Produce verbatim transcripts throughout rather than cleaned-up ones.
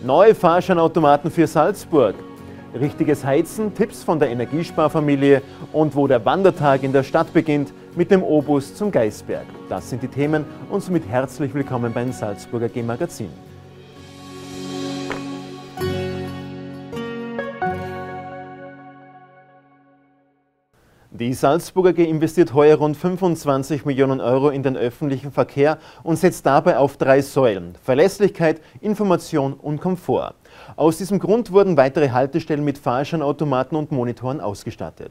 Neue Fahrscheinautomaten für Salzburg. Richtiges Heizen, Tipps von der Energiesparfamilie und wo der Wandertag in der Stadt beginnt mit dem O-Bus zum Geisberg. Das sind die Themen und somit herzlich willkommen beim Salzburger A G Magazin. Die Salzburger A G investiert heuer rund fünfundzwanzig Millionen Euro in den öffentlichen Verkehr und setzt dabei auf drei Säulen: Verlässlichkeit, Information und Komfort. Aus diesem Grund wurden weitere Haltestellen mit Fahrscheinautomaten und Monitoren ausgestattet.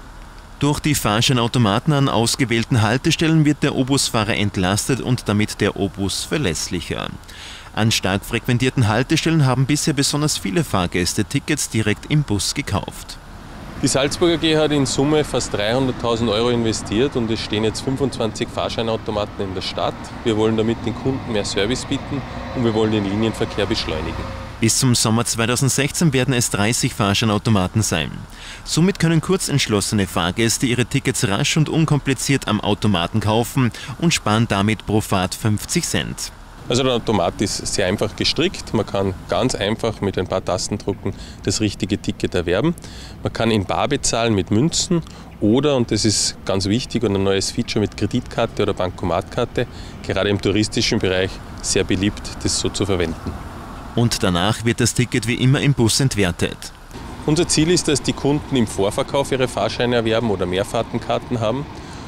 Durch die Fahrscheinautomaten an ausgewählten Haltestellen wird der O-Bus-Fahrer entlastet und damit der O-Bus verlässlicher. An stark frequentierten Haltestellen haben bisher besonders viele Fahrgäste Tickets direkt im Bus gekauft. Die Salzburger A G hat in Summe fast dreihunderttausend Euro investiert und es stehen jetzt fünfundzwanzig Fahrscheinautomaten in der Stadt. Wir wollen damit den Kunden mehr Service bieten und wir wollen den Linienverkehr beschleunigen. Bis zum Sommer zweitausendsechzehn werden es dreißig Fahrscheinautomaten sein. Somit können kurzentschlossene Fahrgäste ihre Tickets rasch und unkompliziert am Automaten kaufen und sparen damit pro Fahrt fünfzig Cent. Also der Automat ist sehr einfach gestrickt. Man kann ganz einfach mit ein paar Tastendrucken das richtige Ticket erwerben. Man kann in bar bezahlen mit Münzen oder, und das ist ganz wichtig und ein neues Feature, mit Kreditkarte oder Bankomatkarte, gerade im touristischen Bereich sehr beliebt, das so zu verwenden. Und danach wird das Ticket wie immer im Bus entwertet. Unser Ziel ist, dass die Kunden im Vorverkauf ihre Fahrscheine erwerben oder Mehrfahrtenkarten haben.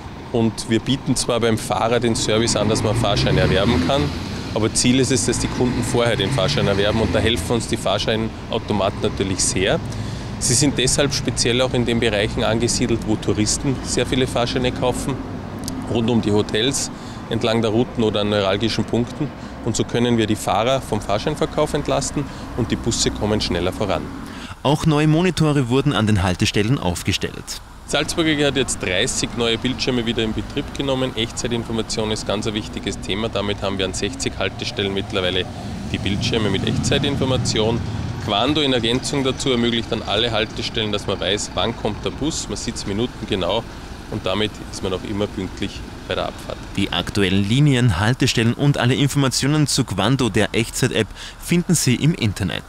Und wir bieten zwar beim Fahrer den Service an, dass man Fahrscheine erwerben kann, aber Ziel ist es, dass die Kunden vorher den Fahrschein erwerben und da helfen uns die Fahrscheinautomaten natürlich sehr. Sie sind deshalb speziell auch in den Bereichen angesiedelt, wo Touristen sehr viele Fahrscheine kaufen, rund um die Hotels, entlang der Routen oder an neuralgischen Punkten. Und so können wir die Fahrer vom Fahrscheinverkauf entlasten und die Busse kommen schneller voran. Auch neue Monitore wurden an den Haltestellen aufgestellt. Salzburger A G hat jetzt dreißig neue Bildschirme wieder in Betrieb genommen. Echtzeitinformation ist ganz ein wichtiges Thema. Damit haben wir an sechzig Haltestellen mittlerweile die Bildschirme mit Echtzeitinformation. Quando in Ergänzung dazu ermöglicht an alle Haltestellen, dass man weiß, wann kommt der Bus. Man sieht es minutengenau und damit ist man auch immer pünktlich bei der Abfahrt. Die aktuellen Linien, Haltestellen und alle Informationen zu Quando, der Echtzeit-App, finden Sie im Internet.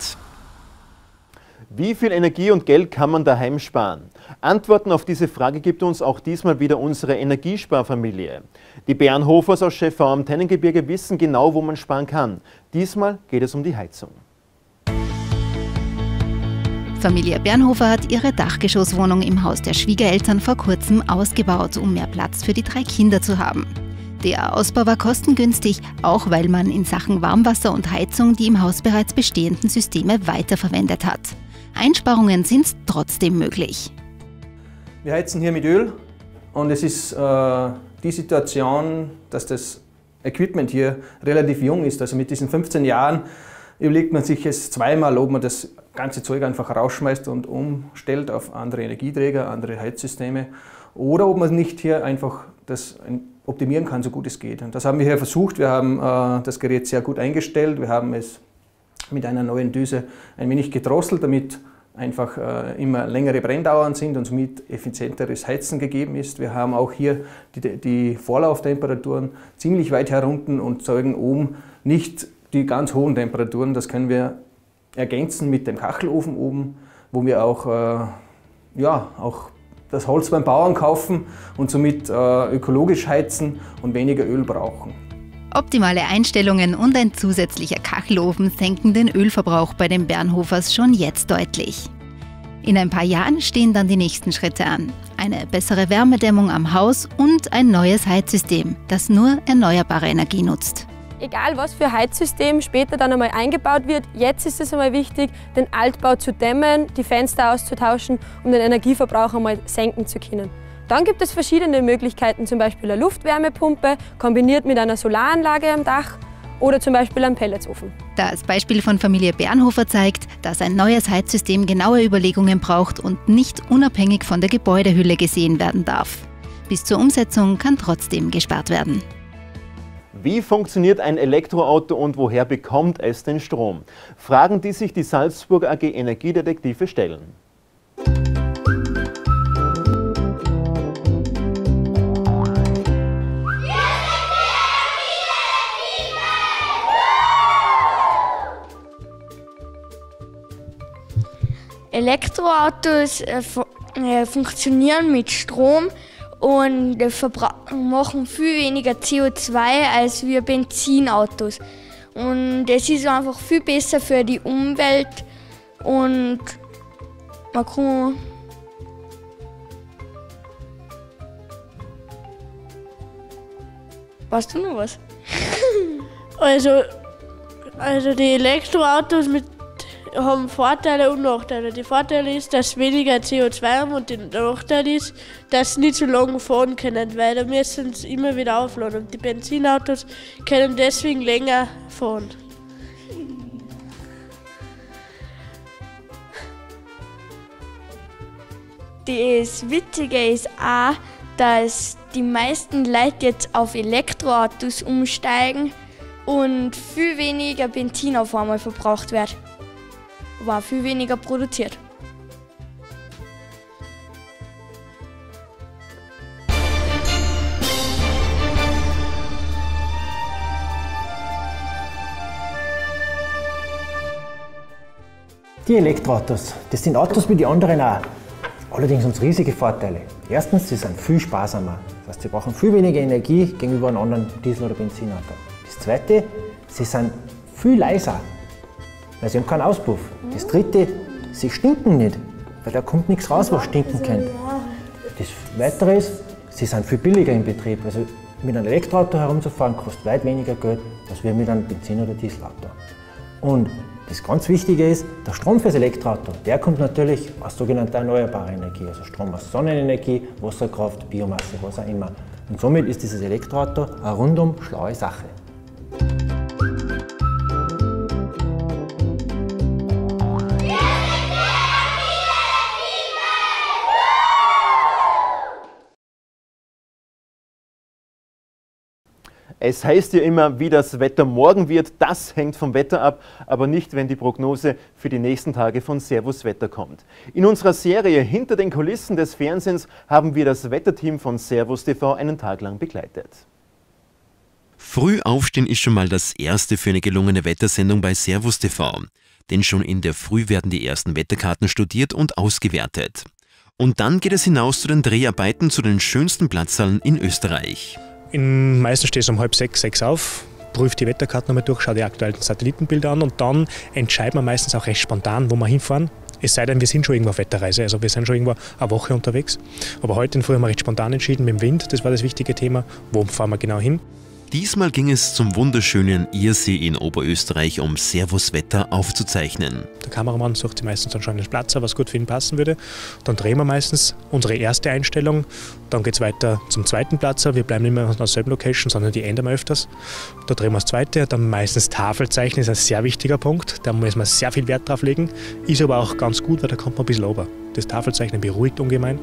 Wie viel Energie und Geld kann man daheim sparen? Antworten auf diese Frage gibt uns auch diesmal wieder unsere Energiesparfamilie. Die Bernhofers aus Schäffau am Tennengebirge wissen genau, wo man sparen kann. Diesmal geht es um die Heizung. Familie Bernhofer hat ihre Dachgeschosswohnung im Haus der Schwiegereltern vor kurzem ausgebaut, um mehr Platz für die drei Kinder zu haben. Der Ausbau war kostengünstig, auch weil man in Sachen Warmwasser und Heizung die im Haus bereits bestehenden Systeme weiterverwendet hat. Einsparungen sind trotzdem möglich. Wir heizen hier mit Öl und es ist äh, die Situation, dass das Equipment hier relativ jung ist. Also mit diesen fünfzehn Jahren überlegt man sich es zweimal, ob man das ganze Zeug einfach rausschmeißt und umstellt auf andere Energieträger, andere Heizsysteme, oder ob man nicht hier einfach das optimieren kann, so gut es geht. Und das haben wir hier versucht. Wir haben äh, das Gerät sehr gut eingestellt. Wir haben es mit einer neuen Düse ein wenig gedrosselt, damit einfach äh, immer längere Brenndauern sind und somit effizienteres Heizen gegeben ist. Wir haben auch hier die, die Vorlauftemperaturen ziemlich weit herunten und zeugen oben nicht die ganz hohen Temperaturen. Das können wir ergänzen mit dem Kachelofen oben, wo wir auch, äh, ja, auch das Holz beim Bauern kaufen und somit äh, ökologisch heizen und weniger Öl brauchen. Optimale Einstellungen und ein zusätzlicher Kachelofen senken den Ölverbrauch bei den Bernhofers schon jetzt deutlich. In ein paar Jahren stehen dann die nächsten Schritte an. Eine bessere Wärmedämmung am Haus und ein neues Heizsystem, das nur erneuerbare Energie nutzt. Egal was für Heizsystem später dann einmal eingebaut wird, jetzt ist es einmal wichtig, den Altbau zu dämmen, die Fenster auszutauschen, um den Energieverbrauch einmal senken zu können. Dann gibt es verschiedene Möglichkeiten, zum Beispiel eine Luftwärmepumpe, kombiniert mit einer Solaranlage am Dach oder zum Beispiel einem Pelletsofen. Das Beispiel von Familie Bernhofer zeigt, dass ein neues Heizsystem genaue Überlegungen braucht und nicht unabhängig von der Gebäudehülle gesehen werden darf. Bis zur Umsetzung kann trotzdem gespart werden. Wie funktioniert ein Elektroauto und woher bekommt es den Strom? Fragen, die sich die Salzburger A G Energiedetektive stellen. Elektroautos äh, fu äh, funktionieren mit Strom und äh, machen viel weniger C O zwei als wir Benzinautos. Und es ist einfach viel besser für die Umwelt und man kann Weißt du noch was? Also, also die Elektroautos mit, haben Vorteile und Nachteile. Der Vorteil ist, dass sie weniger C O zwei haben und der Nachteil ist, dass sie nicht so lange fahren können, weil da müssen sie immer wieder aufladen. Und die Benzinautos können deswegen länger fahren. Das Witzige ist auch, dass die meisten Leute jetzt auf Elektroautos umsteigen und viel weniger Benzin auf einmal verbraucht wird. War viel weniger produziert. Die Elektroautos, das sind Autos wie die anderen auch. Allerdings haben sie riesige Vorteile. Erstens, sie sind viel sparsamer. Das heißt, sie brauchen viel weniger Energie gegenüber einem anderen Diesel- oder Benzinauto. Das Zweite, sie sind viel leiser, weil sie haben keinen Auspuff. Das Dritte, sie stinken nicht, weil da kommt nichts raus, was stinken könnte. Das Weitere ist, sie sind viel billiger im Betrieb. Also mit einem Elektroauto herumzufahren kostet weit weniger Geld, als wir mit einem Benzin- oder Dieselauto. Und das ganz Wichtige ist, der Strom für das Elektroauto, der kommt natürlich aus sogenannter erneuerbarer Energie, also Strom aus Sonnenenergie, Wasserkraft, Biomasse, was auch immer. Und somit ist dieses Elektroauto eine rundum schlaue Sache. Es heißt ja immer, wie das Wetter morgen wird, das hängt vom Wetter ab, aber nicht, wenn die Prognose für die nächsten Tage von Servus Wetter kommt. In unserer Serie Hinter den Kulissen des Fernsehens haben wir das Wetterteam von Servus T V einen Tag lang begleitet. Früh aufstehen ist schon mal das Erste für eine gelungene Wettersendung bei Servus T V. Denn schon in der Früh werden die ersten Wetterkarten studiert und ausgewertet. Und dann geht es hinaus zu den Dreharbeiten zu den schönsten Platzhallen in Österreich. In, meistens stehst du um halb sechs, sechs auf, prüft die Wetterkarten nochmal durch, schau die aktuellen Satellitenbilder an und dann entscheiden wir meistens auch recht spontan, wo wir hinfahren. Es sei denn, wir sind schon irgendwo auf Wetterreise, also wir sind schon irgendwo eine Woche unterwegs. Aber heute in Früh haben wir recht spontan entschieden mit dem Wind, das war das wichtige Thema. Wo fahren wir genau hin? Diesmal ging es zum wunderschönen Irsee in Oberösterreich, um Servus Wetter aufzuzeichnen. Der Kameramann sucht sich meistens dann schon einen Platz, was gut für ihn passen würde. Dann drehen wir meistens unsere erste Einstellung. Dann geht es weiter zum zweiten Platz. Wir bleiben nicht mehr auf derselben Location, sondern die ändern wir öfters. Da drehen wir das zweite. Dann meistens Tafelzeichnen ist ein sehr wichtiger Punkt. Da muss man sehr viel Wert drauf legen. Ist aber auch ganz gut, weil da kommt man ein bisschen runter. Das Tafelzeichnen beruhigt ungemein.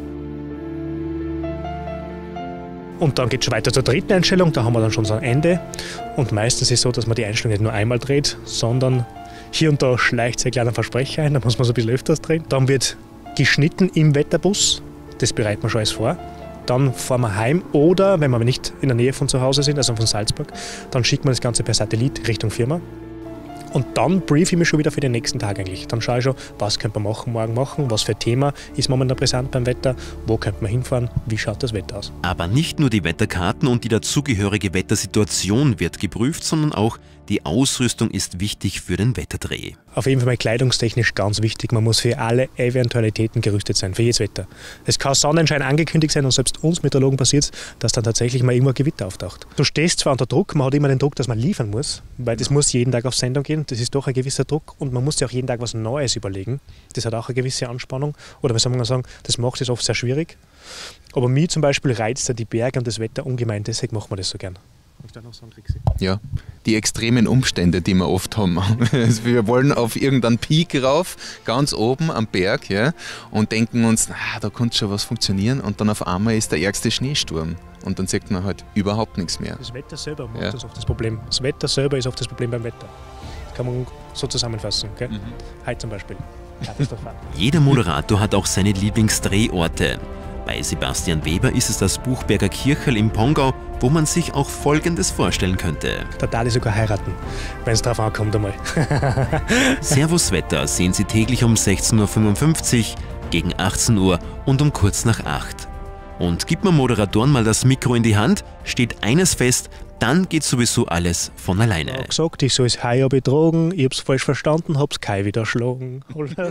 Und dann geht es schon weiter zur dritten Einstellung, da haben wir dann schon so ein Ende. Und meistens ist es so, dass man die Einstellung nicht nur einmal dreht, sondern hier und da schleicht sich ein kleiner Versprecher ein, da muss man so ein bisschen öfters drehen. Dann wird geschnitten im Wetterbus, das bereiten wir schon alles vor. Dann fahren wir heim oder, wenn wir nicht in der Nähe von zu Hause sind, also von Salzburg, dann schickt man das Ganze per Satellit Richtung Firma. Und dann briefe ich mich schon wieder für den nächsten Tag eigentlich. Dann schaue ich schon, was könnte man machen, morgen machen, was für ein Thema ist momentan präsent beim Wetter, wo könnte man hinfahren, wie schaut das Wetter aus. Aber nicht nur die Wetterkarten und die dazugehörige Wettersituation wird geprüft, sondern auch die Ausrüstung ist wichtig für den Wetterdreh. Auf jeden Fall mal kleidungstechnisch ganz wichtig, man muss für alle Eventualitäten gerüstet sein, für jedes Wetter. Es kann Sonnenschein angekündigt sein und selbst uns Meteorologen passiert es, dass dann tatsächlich mal irgendwo ein Gewitter auftaucht. Du stehst zwar unter Druck, man hat immer den Druck, dass man liefern muss, weil das muss jeden Tag auf Sendung gehen, das ist doch ein gewisser Druck und man muss sich auch jeden Tag was Neues überlegen. Das hat auch eine gewisse Anspannung oder wie soll man sagen, das macht es oft sehr schwierig. Aber mich zum Beispiel reizt ja die Berge und das Wetter ungemein, deswegen machen wir das so gern. Ja, die extremen Umstände, die wir oft haben. Wir wollen auf irgendeinen Peak rauf, ganz oben am Berg, ja, und denken uns, na, da könnte schon was funktionieren und dann auf einmal ist der ärgste Schneesturm und dann sieht man halt überhaupt nichts mehr. Das Wetter selber macht ja. das oft das Problem. Das Wetter selber ist oft das Problem beim Wetter. Das kann man so zusammenfassen. Gell? Mhm. Heute zum Beispiel. Jeder Moderator hat auch seine Lieblingsdrehorte. Bei Sebastian Weber ist es das Buchberger Kircherl im Pongau, wo man sich auch Folgendes vorstellen könnte. Da darf ich sogar heiraten, wenn es drauf ankommt einmal. Servus Wetter sehen Sie täglich um sechzehn Uhr fünfundfünfzig, gegen achtzehn Uhr und um kurz nach acht. Und gibt man Moderatoren mal das Mikro in die Hand, steht eines fest, dann geht sowieso alles von alleine. Ich habe gesagt, ich soll es heuer betrogen, ich habe es falsch verstanden, habe es Kai wieder erschlagen.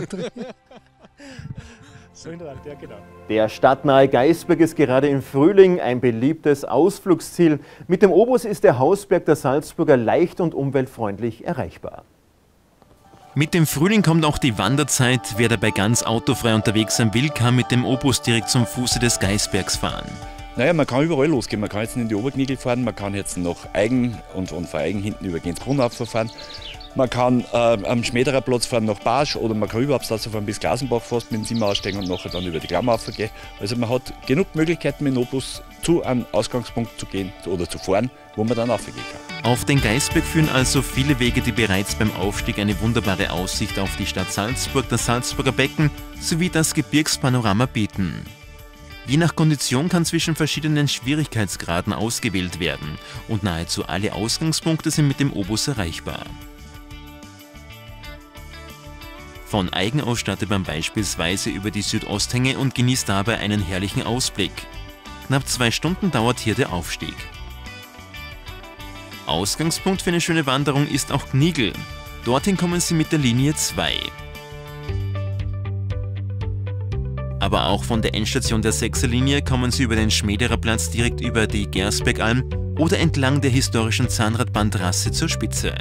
So in der Art, ja, genau. Der stadtnahe Gaisberg ist gerade im Frühling ein beliebtes Ausflugsziel. Mit dem Obus ist der Hausberg der Salzburger leicht und umweltfreundlich erreichbar. Mit dem Frühling kommt auch die Wanderzeit. Wer dabei ganz autofrei unterwegs sein will, kann mit dem Obus direkt zum Fuße des Gaisbergs fahren. Naja, man kann überall losgehen. Man kann jetzt in die Oberknigel fahren, man kann jetzt nach Eigen und, und von Eigen hinten über Gänskronach fahren. Man kann äh, am Schmäderer Platz fahren nach Barsch oder man kann überhaupt dazu fahren bis Glasenbach fast mit dem Zimmer aussteigen und nachher dann über die Klammer gehen. Also man hat genug Möglichkeiten mit dem Obus zu einem Ausgangspunkt zu gehen oder zu fahren, wo man dann raufgehen kann. Auf den Gaisberg führen also viele Wege, die bereits beim Aufstieg eine wunderbare Aussicht auf die Stadt Salzburg, das Salzburger Becken sowie das Gebirgspanorama bieten. Je nach Kondition kann zwischen verschiedenen Schwierigkeitsgraden ausgewählt werden und nahezu alle Ausgangspunkte sind mit dem Obus erreichbar. Von Eigen aus startet man beispielsweise über die Südosthänge und genießt dabei einen herrlichen Ausblick. Knapp zwei Stunden dauert hier der Aufstieg. Ausgangspunkt für eine schöne Wanderung ist auch Gnigl. Dorthin kommen Sie mit der Linie zwei. Aber auch von der Endstation der sechser Linie kommen Sie über den Schmäderer Platz direkt über die Gersbergalm oder entlang der historischen Zahnradbahntrasse zur Spitze.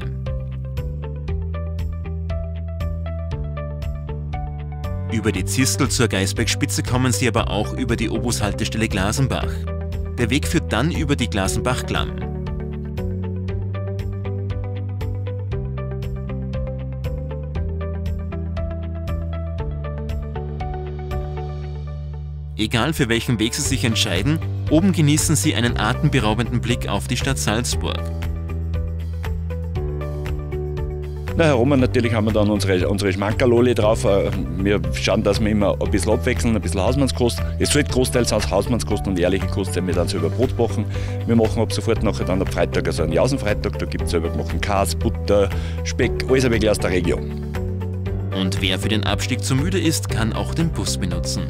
Über die Zistel zur Gaisbergspitze kommen Sie aber auch über die Obushaltestelle Glasenbach. Der Weg führt dann über die Glasenbach-Klamm. Egal für welchen Weg Sie sich entscheiden, oben genießen Sie einen atemberaubenden Blick auf die Stadt Salzburg. Na, herum natürlich haben wir dann unsere, unsere Schmankerloli drauf. Wir schauen, dass wir immer ein bisschen abwechseln, ein bisschen Hausmannskost. Es sollte großteils Hausmannskost und ehrliche Kost sein, wir dann selber Brot backen. Wir machen ab sofort nachher dann am Freitag, also einen Jausenfreitag, da gibt es selber gemachten Käse, Butter, Speck, alles ein wenig aus der Region. Und wer für den Abstieg zu müde ist, kann auch den Bus benutzen.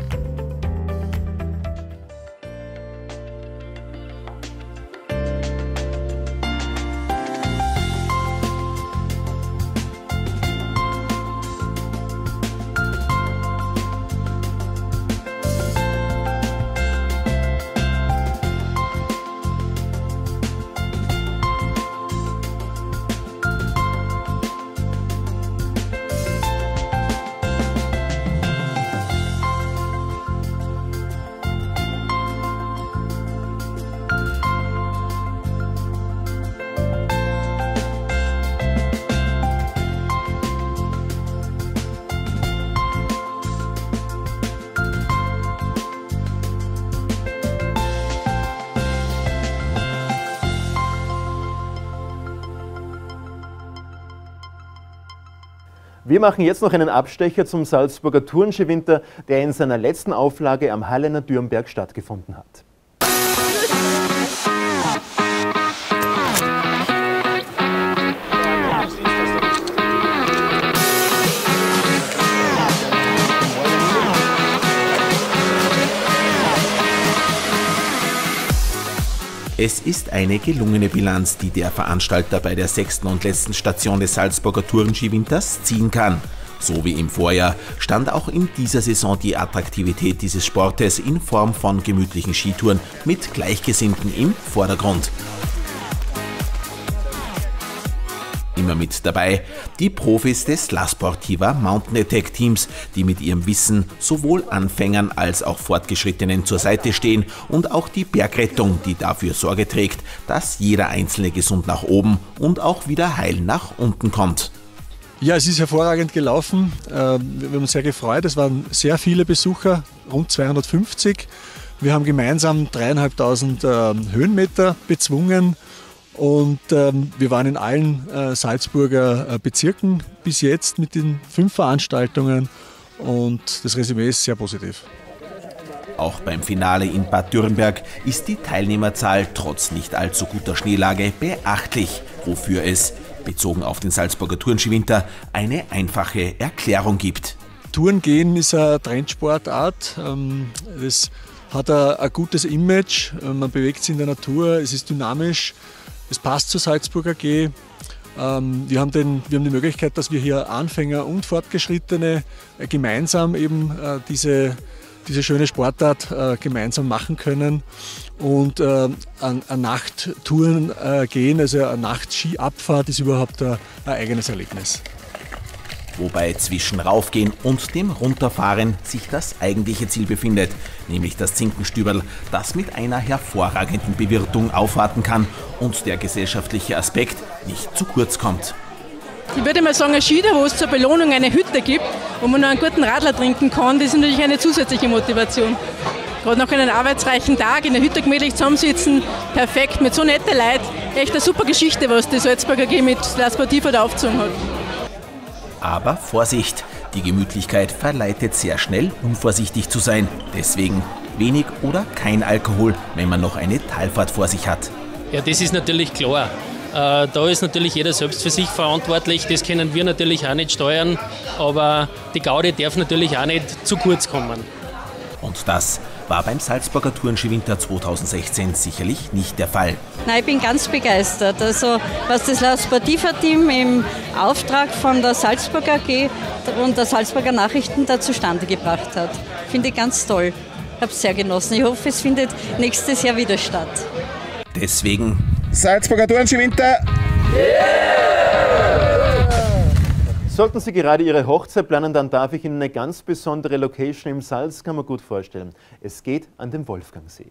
Wir machen jetzt noch einen Abstecher zum Salzburger Turnskiwinter, der in seiner letzten Auflage am Hallener Dürnberg stattgefunden hat. Es ist eine gelungene Bilanz, die der Veranstalter bei der sechsten und letzten Station des Salzburger Turnskiwinters ziehen kann. So wie im Vorjahr stand auch in dieser Saison die Attraktivität dieses Sportes in Form von gemütlichen Skitouren mit Gleichgesinnten im Vordergrund. Immer mit dabei die Profis des La Sportiva Mountain Attack Teams, die mit ihrem Wissen sowohl Anfängern als auch Fortgeschrittenen zur Seite stehen, und auch die Bergrettung, die dafür Sorge trägt, dass jeder Einzelne gesund nach oben und auch wieder heil nach unten kommt. Ja, es ist hervorragend gelaufen. Wir haben uns sehr gefreut. Es waren sehr viele Besucher, rund zweihundertfünfzig. Wir haben gemeinsam dreieinhalbtausend Höhenmeter bezwungen. Und ähm, wir waren in allen äh, Salzburger äh, Bezirken bis jetzt mit den fünf Veranstaltungen und das Resümee ist sehr positiv. Auch beim Finale in Bad Dürrenberg ist die Teilnehmerzahl trotz nicht allzu guter Schneelage beachtlich, wofür es, bezogen auf den Salzburger Turnskiwinter, eine einfache Erklärung gibt. Tourengehen ist eine Trendsportart. Es hat ein gutes Image, man bewegt sich in der Natur, es ist dynamisch, es passt zur Salzburger A G. Wir haben, den, wir haben die Möglichkeit, dass wir hier Anfänger und Fortgeschrittene gemeinsam eben diese, diese schöne Sportart gemeinsam machen können und an, an Nachttouren gehen, also eine Nachtskiabfahrt ist überhaupt ein, ein eigenes Erlebnis. Wobei zwischen Raufgehen und dem Runterfahren sich das eigentliche Ziel befindet, nämlich das Zinkenstüberl, das mit einer hervorragenden Bewirtung aufwarten kann und der gesellschaftliche Aspekt nicht zu kurz kommt. Ich würde mal sagen, ein Schieder, wo es zur Belohnung eine Hütte gibt, wo man noch einen guten Radler trinken kann, das ist natürlich eine zusätzliche Motivation. Gerade nach einem arbeitsreichen Tag in der Hütte gemütlich zusammensitzen, perfekt, mit so netten Leuten, echt eine super Geschichte, was die Salzburger A G mit La Sportiva da aufgezogen hat. Aber Vorsicht, die Gemütlichkeit verleitet sehr schnell, unvorsichtig zu sein. Deswegen wenig oder kein Alkohol, wenn man noch eine Talfahrt vor sich hat. Ja, das ist natürlich klar. Äh, da ist natürlich jeder selbst für sich verantwortlich. Das können wir natürlich auch nicht steuern. Aber die Gaudi darf natürlich auch nicht zu kurz kommen. Und das war beim Salzburger Turnskiwinter zweitausendsechzehn sicherlich nicht der Fall. Nein, ich bin ganz begeistert. Also, was das La Sportiva-Team im Auftrag von der Salzburger A G und der Salzburger Nachrichten da zustande gebracht hat, finde ich ganz toll. Ich habe es sehr genossen. Ich hoffe, es findet nächstes Jahr wieder statt. Deswegen Salzburger Turnskiwinter! Sollten Sie gerade Ihre Hochzeit planen, dann darf ich Ihnen eine ganz besondere Location im Salzkammergut vorstellen. Es geht an den Wolfgangsee.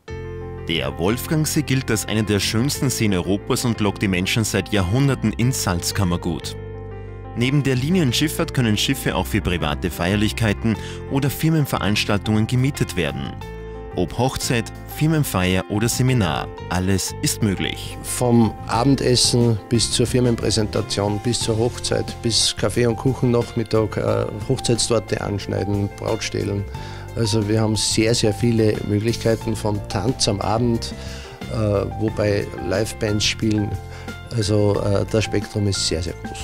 Der Wolfgangsee gilt als einer der schönsten Seen Europas und lockt die Menschen seit Jahrhunderten ins Salzkammergut. Neben der Linienschifffahrt können Schiffe auch für private Feierlichkeiten oder Firmenveranstaltungen gemietet werden. Ob Hochzeit, Firmenfeier oder Seminar, alles ist möglich. Vom Abendessen bis zur Firmenpräsentation, bis zur Hochzeit, bis Kaffee und Kuchen Nachmittag, äh, Hochzeitstorte anschneiden, Braut stehlen. Also wir haben sehr, sehr viele Möglichkeiten vom Tanz am Abend, äh, wobei Livebands spielen. Also äh, das Spektrum ist sehr, sehr groß.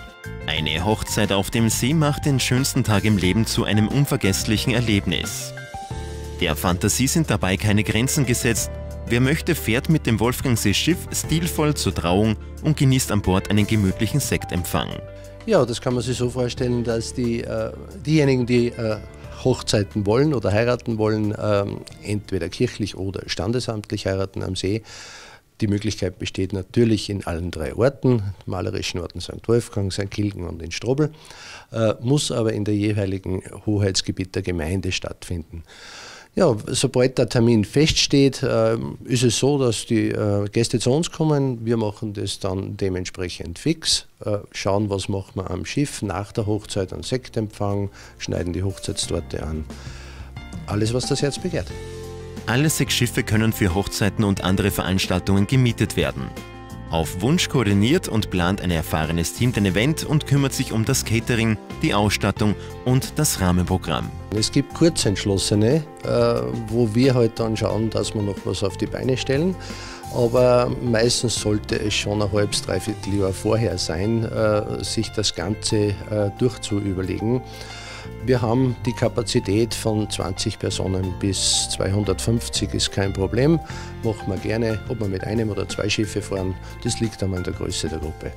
Eine Hochzeit auf dem See macht den schönsten Tag im Leben zu einem unvergesslichen Erlebnis. Der Fantasie sind dabei keine Grenzen gesetzt. Wer möchte, fährt mit dem Wolfgangsee-Schiff stilvoll zur Trauung und genießt an Bord einen gemütlichen Sektempfang. Ja, das kann man sich so vorstellen, dass die, äh, diejenigen, die äh, Hochzeiten wollen oder heiraten wollen, äh, entweder kirchlich oder standesamtlich heiraten am See. Die Möglichkeit besteht natürlich in allen drei Orten, malerischen Orten Sankt Wolfgang, Sankt Gilgen und in Strobl, äh, muss aber in der jeweiligen Hoheitsgebiet der Gemeinde stattfinden. Ja, sobald der Termin feststeht, äh, ist es so, dass die äh, Gäste zu uns kommen. Wir machen das dann dementsprechend fix, äh, schauen, was machen wir am Schiff, nach der Hochzeit einen Sektempfang, schneiden die Hochzeitstorte an. Alles, was das Herz begehrt. Alle sechs Schiffe können für Hochzeiten und andere Veranstaltungen gemietet werden. Auf Wunsch koordiniert und plant ein erfahrenes Team den Event und kümmert sich um das Catering, die Ausstattung und das Rahmenprogramm. Es gibt Kurzentschlossene, äh, wo wir halt dann schauen, dass wir noch was auf die Beine stellen. Aber meistens sollte es schon ein halbes, dreiviertel Jahr vorher sein, äh, sich das Ganze äh, durchzuüberlegen. Wir haben die Kapazität von zwanzig Personen bis zweihundertfünfzig, ist kein Problem. Machen wir gerne, ob wir mit einem oder zwei Schiffe fahren, das liegt einmal in der Größe der Gruppe.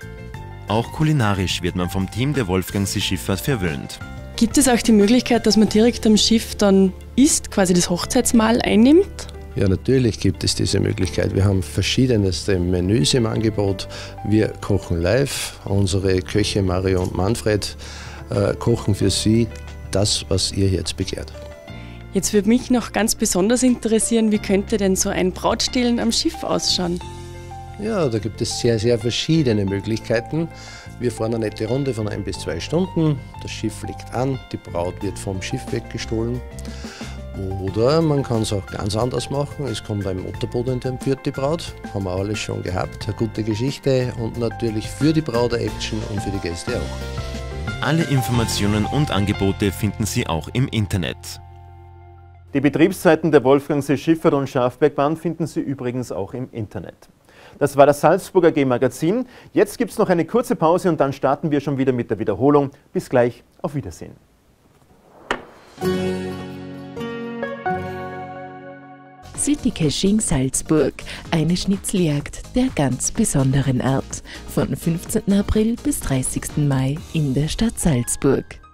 Auch kulinarisch wird man vom Team der Wolfgangsee-Schifffahrt verwöhnt. Gibt es auch die Möglichkeit, dass man direkt am Schiff dann isst, quasi das Hochzeitsmahl einnimmt? Ja, natürlich gibt es diese Möglichkeit. Wir haben verschiedenste Menüs im Angebot. Wir kochen live. Unsere Köche Mario und Manfred äh, kochen für Sie das, was ihr jetzt begehrt. Jetzt würde mich noch ganz besonders interessieren, wie könnte denn so ein Brautstehlen am Schiff ausschauen? Ja, da gibt es sehr, sehr verschiedene Möglichkeiten. Wir fahren eine nette Runde von ein bis zwei Stunden. Das Schiff liegt an, die Braut wird vom Schiff weggestohlen. Oder man kann es auch ganz anders machen. Es kommt ein Motorboot und entführt die Braut. Haben wir alles schon gehabt. Eine gute Geschichte und natürlich für die Braut eine Action und für die Gäste auch. Alle Informationen und Angebote finden Sie auch im Internet. Die Betriebszeiten der Wolfgangsee Schifffahrt- und Schafbergbahn finden Sie übrigens auch im Internet. Das war das Salzburger A G Magazin. Jetzt gibt es noch eine kurze Pause und dann starten wir schon wieder mit der Wiederholung. Bis gleich, auf Wiedersehen. City Caching Salzburg, eine Schnitzeljagd der ganz besonderen Art. Von fünfzehnten April bis dreißigsten Mai in der Stadt Salzburg.